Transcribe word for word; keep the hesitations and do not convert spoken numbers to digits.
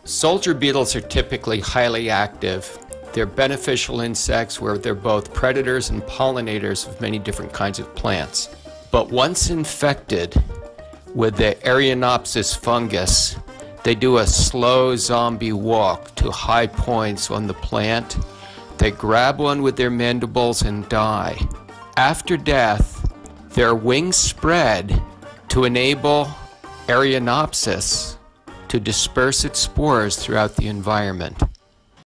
Soldier beetles are typically highly active. They're beneficial insects where they're both predators and pollinators of many different kinds of plants. But once infected with the Eryniopsis fungus, they do a slow zombie walk to high points on the plant. They grab one with their mandibles and die. After death, their wings spread to enable Eryniopsis to disperse its spores throughout the environment.